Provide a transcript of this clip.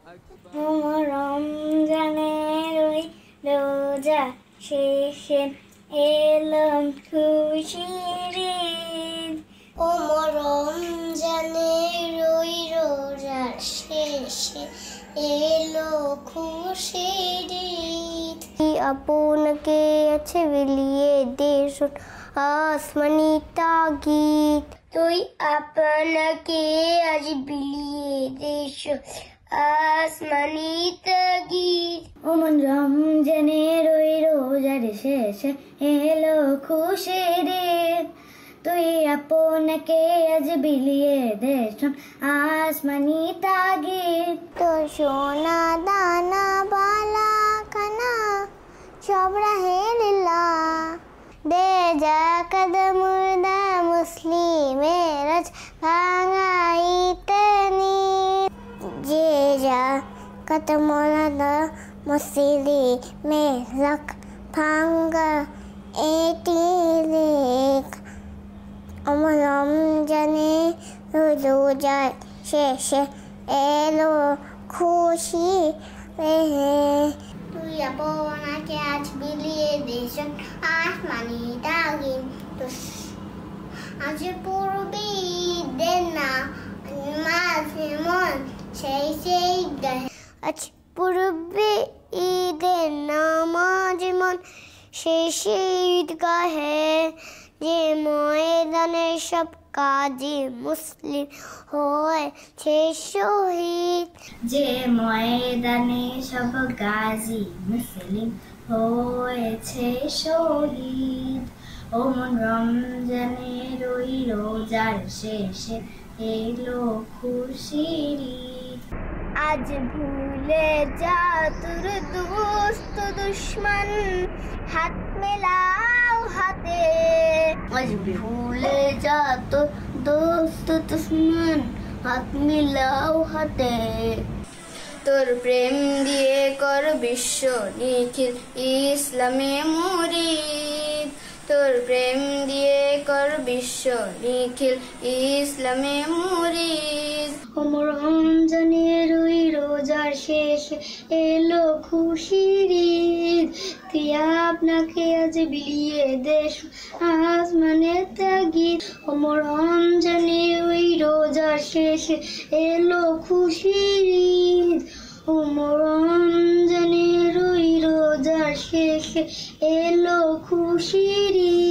রমজানের ওই রোজা শেষে এলাম খুশির ঈদ। রমজানের ওই রোজা শেষে এলো খুশির ঈদ। আপনাকে আছে বিলিয়ে দেশ আসমানি তাগিদ। তুই আপনাকে আজ বিলিয়ে দেশ আসমানি তাগিদ। ওমন রমজানের ওই রোজার শেষে এলো খুশির ঈদ। তুই আপনাকে আজ বিলিয়ে দেশ আসমানি তাগিদ। তোর সোনা দানা বালা খানা সব রাহে লীলা দে যা কদমুর্দা মুসলিমের আজ ভাঙাইতে নি। যে যা কদমুর্দা মুসলিমের রাখ ভাঙা এটি লেখ। আমার রমজানে রোজার শেষে এলো খুশি রে। তুই আপনাকে আজ বিলিয়ে দিস আসমানি তাগিদ। আজ পূর্বে ঈদের না মাঝে মন সেই গায়ে। আজ পূর্বে ঈদের নামাজ মন সেই ঈদগাহে। যে ময়দানে সব কাজী মুসলিম হয়েছে শহীদ। যে ময়দানে সব গাজী মুসলিম হয়েছে শহীদ। ওমন রমজানের ওই রোজার শেষে এলো খুশির ঈদ। আজ ভুলে যা তোর দোস্ত দুশ্মন হাত মেলাও হাতে। আজ ভুলে যা তোর দোস্ত দুশ্মন হাত মিলাও হাতে। তোর প্রেম দিয়ে কর বিশ্ব নিখিল ইসলামে মুরিদ। তোর প্রেম দিয়ে কর বিশ্ব নিখিল ইসলামে মুরিদ। রমজানের ওই রোজার শেষে এলো খুশির ঈদ। তুই আপনাকে আজ বিলিয়ে দেশ আসমানের তাগিদ। রমজানের ওই রোজার শেষে এলো খুশির ঈদ। রমজানের ওই রোজার শেষে এলো খুশির ঈদ।